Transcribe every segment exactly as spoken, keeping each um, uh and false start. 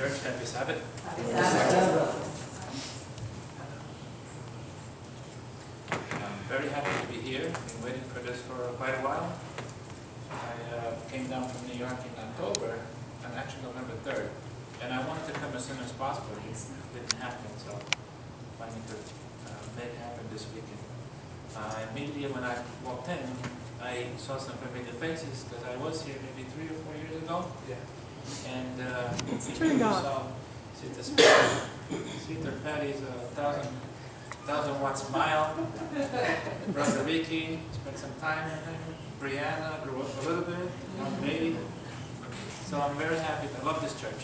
Church. Happy Sabbath. Happy Sabbath. I'm very happy to be here. I've been waiting for this for quite a while. I uh, came down from New York in October, and actually November third, and I wanted to come as soon as possible. It didn't happen, so I finally could uh, make it happen this weekend. Uh, immediately when I walked in, I saw some familiar faces because I was here maybe three or four years ago. Yeah. And uh, we saw Sister Sister Patty's uh, thousand thousand watt smile. Brother Ricky spent some time with him. Brianna grew up a little bit, young lady. So I'm very happy. I love this church.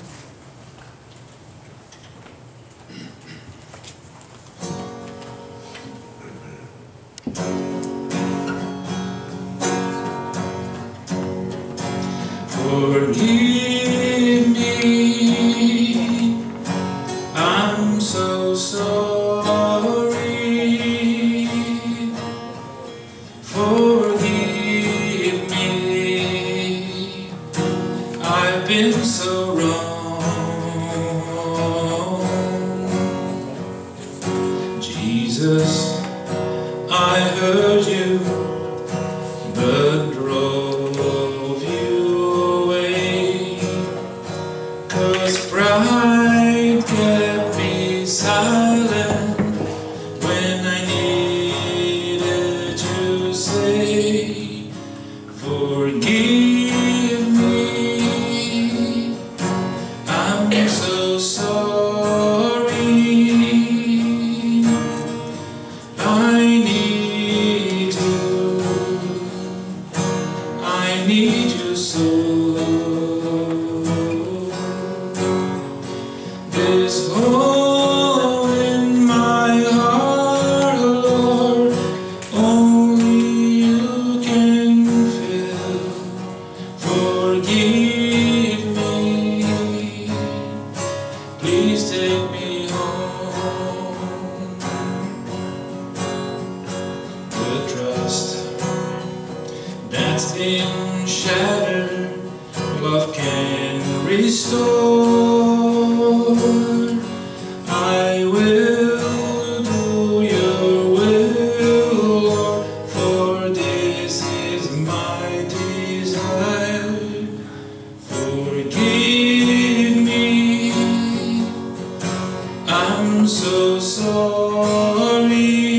Forgive me, I'm so sorry. Forgive me, I've been so wrong. Jesus, I heard you, but drove you away, 'cause pride kept me silent when I needed to say, forgive me, I'm so sorry. I need you, I need you so. This hole in my heart, Lord, only you can fill. Forgive me, please take me home. The trust that's been shattered, love can restore. I will do your will, Lord, for this is my desire. Forgive me, I'm so sorry.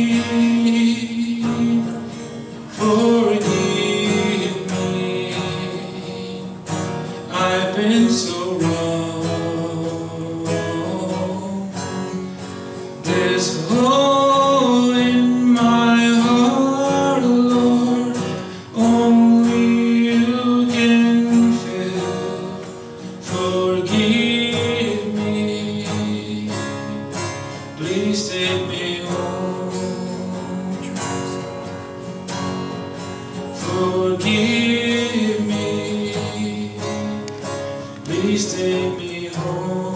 Forgive me, I've been so wrong. This hole in my heart, Lord, only you can fill. Forgive me, please take me home. Forgive me, please take me home.